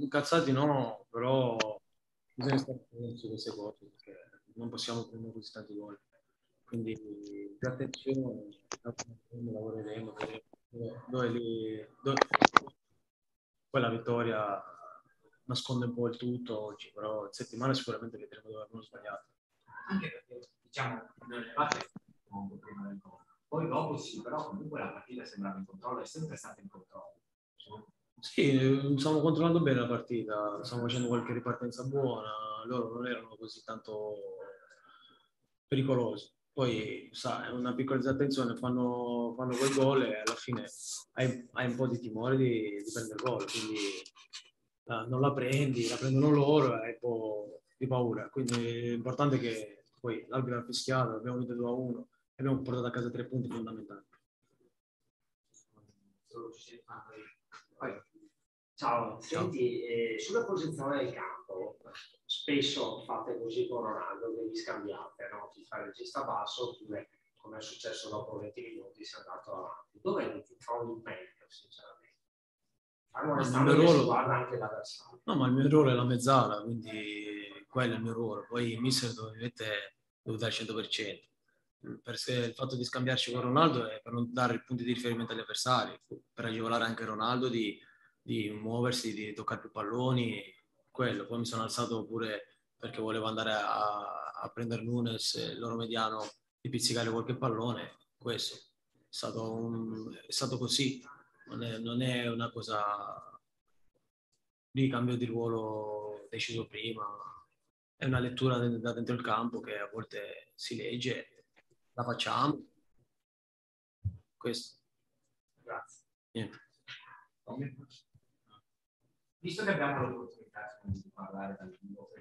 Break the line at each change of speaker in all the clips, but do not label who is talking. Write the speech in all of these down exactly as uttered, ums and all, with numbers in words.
incazzati no, però bisogna stare attenti su queste cose perché non possiamo prendere così tanti gol. Quindi più attenzione, lavoreremo, vedremo dove, dove li, dove... Poi la vittoria nasconde un po' il tutto oggi, però in settimana sicuramente vedremo dove abbiamo sbagliato.
Anche perché, diciamo, non eravate comunque prima del gol. Poi dopo sì, però comunque la partita sembrava in controllo, è sempre stata in controllo.
Sì, stiamo controllando bene la partita, stiamo facendo qualche ripartenza buona, loro non erano così tanto pericolosi. Poi, sai, una piccola disattenzione, fanno, fanno quel gol e alla fine hai, hai un po' di timore di, di prendere gol, quindi eh, non la prendi, la prendono loro e hai un po' di paura. Quindi l'importante è che poi l'arbitro ha fischiato, abbiamo vinto due a uno e abbiamo portato a casa tre punti fondamentali.
Poi, ciao, senti, eh, sulla posizione del campo, spesso fate così con Ronaldo che vi scambiate, no? Ti fa il regista basso oppure, come è successo dopo venti minuti, si è andato avanti. Dov'è che ti trovi meglio, sinceramente? Allora,
No, il mio ruolo...
guarda anche l'avversario.
No, ma il mio ruolo è la mezzala, quindi quello è il mio ruolo. Poi il mister ovviamente devo dare il cento per cento. Perché il fatto di scambiarci con Ronaldo è per non dare punti di riferimento agli avversari, per agevolare anche Ronaldo di, di muoversi, di toccare più palloni, quello. Poi mi sono alzato pure perché volevo andare a, a prendere Nunes, il loro mediano, di pizzicare qualche pallone. Questo è stato, un, è stato così, non è, non è una cosa di cambio di ruolo deciso prima, è una lettura da dentro il campo che a volte si legge, la facciamo. Questo.
Grazie.
Niente.
Visto che abbiamo l'opportunità di parlare dal vivo,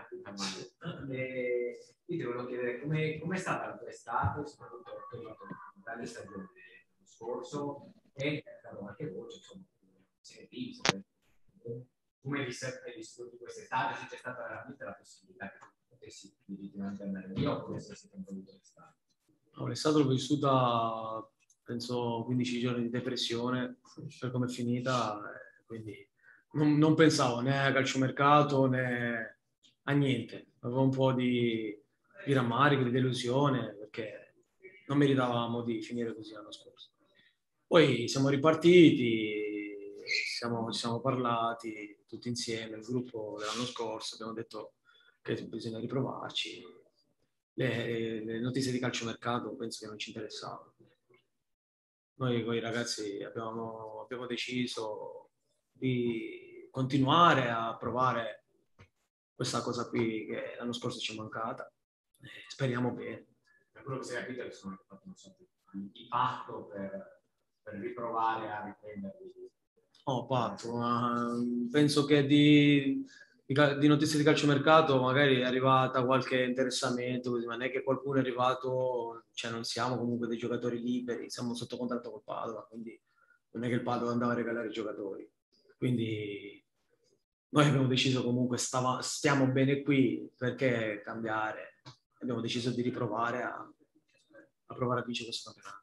eh, io ti volevo chiedere come è stata la tua estate, soprattutto per la tua stagione dell'anno scorso, e qualche voce, insomma, sentito, come hai vissuto quest'estate, se c'è stata veramente la possibilità che potessi legittimamente andare via oppure se sei sempre voluto restare?
No, l'estate l'ho vissuta, penso, quindici giorni di depressione per come è finita, quindi non, non pensavo né a calciomercato né a niente. Avevo un po' di, di rammarico, di delusione, perché non meritavamo di finire così l'anno scorso. Poi siamo ripartiti, siamo, ci siamo parlati tutti insieme, il gruppo dell'anno scorso, abbiamo detto che bisogna riprovarci. Le, le notizie di calciomercato penso che non ci interessavano. Noi con i ragazzi abbiamo, abbiamo deciso di continuare a provare questa cosa qui che l'anno scorso ci è mancata. Speriamo bene.
Per quello che si è capito che sono fatto un so, di patto per, per riprovare a riprenderli.
Ho fatto, ma penso che di, di, di notizie di calciomercato magari è arrivata qualche interessamento, così, ma non è che qualcuno è arrivato, cioè non siamo comunque dei giocatori liberi, siamo sotto contratto col Padova, quindi non è che il Padova andava a regalare i giocatori. Quindi noi abbiamo deciso comunque, stava, stiamo bene qui, perché cambiare? Abbiamo deciso di riprovare a, a provare a vincere questo campionato.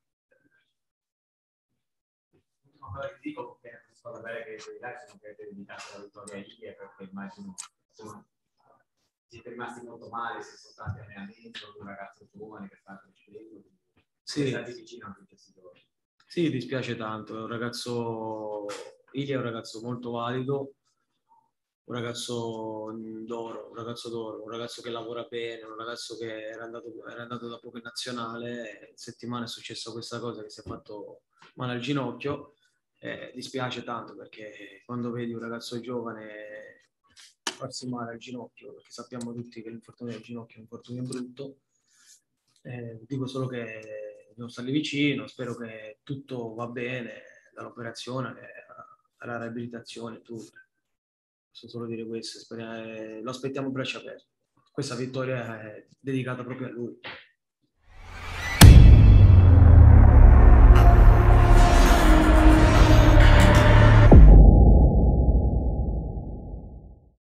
Allora ti dico che è una cosa bella che i ragazzi sono dedicati alla vittoria ieri, perché immagino insomma, siete rimasti molto male, se sono stati allenamento, un ragazzo giovane che sta crescendo,
sì.
State vicino anche in questi giorni.
Sì, dispiace tanto, è un ragazzo, Ilia è un ragazzo molto valido, un ragazzo d'oro, un ragazzo d'oro, un ragazzo che lavora bene, un ragazzo che era andato, era andato da poco in nazionale, e in settimana è successa questa cosa che si è fatto male al ginocchio, eh, dispiace tanto perché quando vedi un ragazzo giovane farsi male al ginocchio, perché sappiamo tutti che l'infortunio del ginocchio è un infortunio brutto, eh, dico solo che dobbiamo stargli vicino, spero che tutto va bene dall'operazione alla riabilitazione, tutto. Posso solo dire questo, speriamo, lo aspettiamo a braccia aperte. Questa vittoria è dedicata proprio a lui.